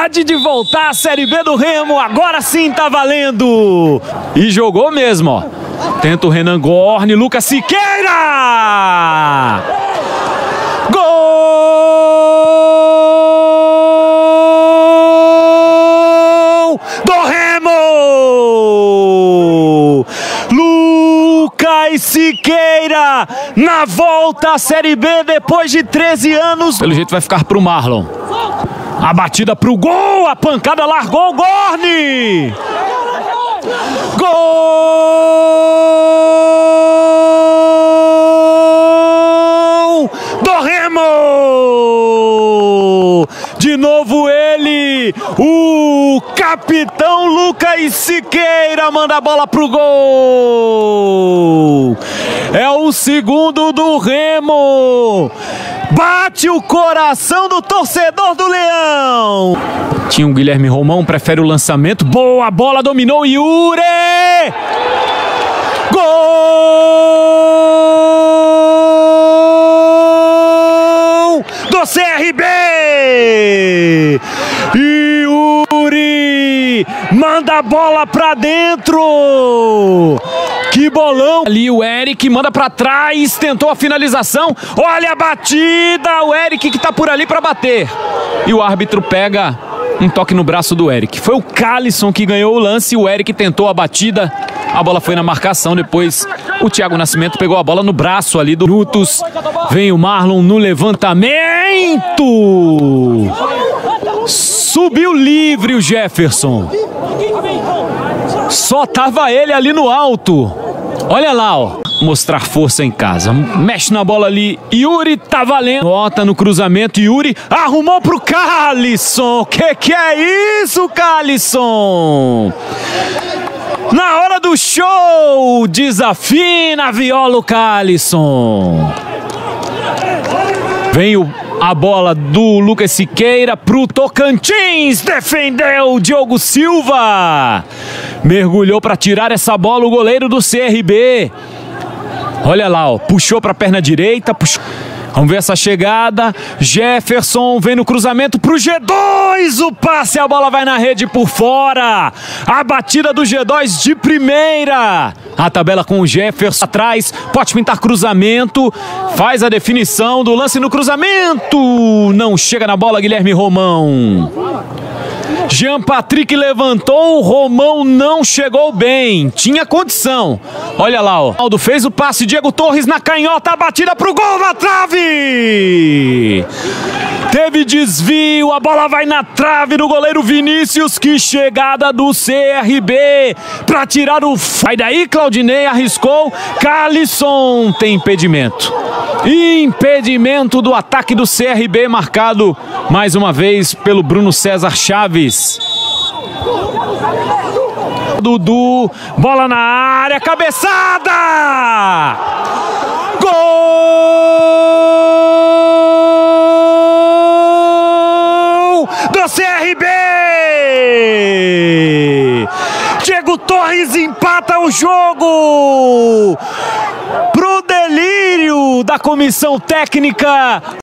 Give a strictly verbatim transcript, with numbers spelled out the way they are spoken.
De voltar à Série B do Remo, agora sim tá valendo! E jogou mesmo, ó. Tenta o Renan Gorni, Lucas Siqueira! Gol do Remo! Lucas Siqueira na volta à Série B depois de treze anos. Pelo jeito vai ficar pro Marlon. A batida pro gol, a pancada largou o Gorni! Gol do Remo! De novo ele, o capitão Lucas Siqueira manda a bola pro gol! É o segundo do Remo! Bate o coração do torcedor do Leão. Tinha o Guilherme Romão, prefere o lançamento. Boa bola, dominou Yuri! Gol do C R B! Yuri manda a bola pra dentro! Que bolão! Ali o Eric manda pra trás, tentou a finalização. Olha a batida! O Eric que tá por ali pra bater. E o árbitro pega um toque no braço do Eric. Foi o Calisson que ganhou o lance. O Eric tentou a batida. A bola foi na marcação. Depois o Thiago Nascimento pegou a bola no braço ali do Brutus. Vem o Marlon no levantamento. Subiu livre o Jefferson. Só tava ele ali no alto. Olha lá, ó. Mostrar força em casa. Mexe na bola ali. Yuri tá valendo. Bota no cruzamento. Yuri arrumou pro Calisson. Que que é isso, Calisson? Na hora do show, desafina a viola o Calisson. Vem o, a bola do Lucas Siqueira pro Tocantins. Defendeu o Diogo Silva. Mergulhou para tirar essa bola o goleiro do C R B. Olha lá, ó, puxou para a perna direita. Puxou. Vamos ver essa chegada. Jefferson vem no cruzamento pro G dois. O passe, a bola vai na rede por fora. A batida do G dois de primeira. A tabela com o Jefferson atrás. Pode pintar cruzamento. Faz a definição do lance no cruzamento. Não chega na bola, Guilherme Romão. Jean Patrick levantou, o Romão não chegou bem, tinha condição. Olha lá, ó. Aldo fez o passe, Diego Torres na canhota, a batida pro gol na trave. Teve desvio, a bola vai na trave do goleiro Vinícius. Que chegada do C R B para tirar o... Sai daí, Claudinei, arriscou. Calisson tem impedimento. Impedimento do ataque do C R B, marcado mais uma vez pelo Bruno César Chaves. Dudu, bola na área, cabeçada! Gol do C R B! Diego Torres empata o jogo! Pro delírio da comissão técnica.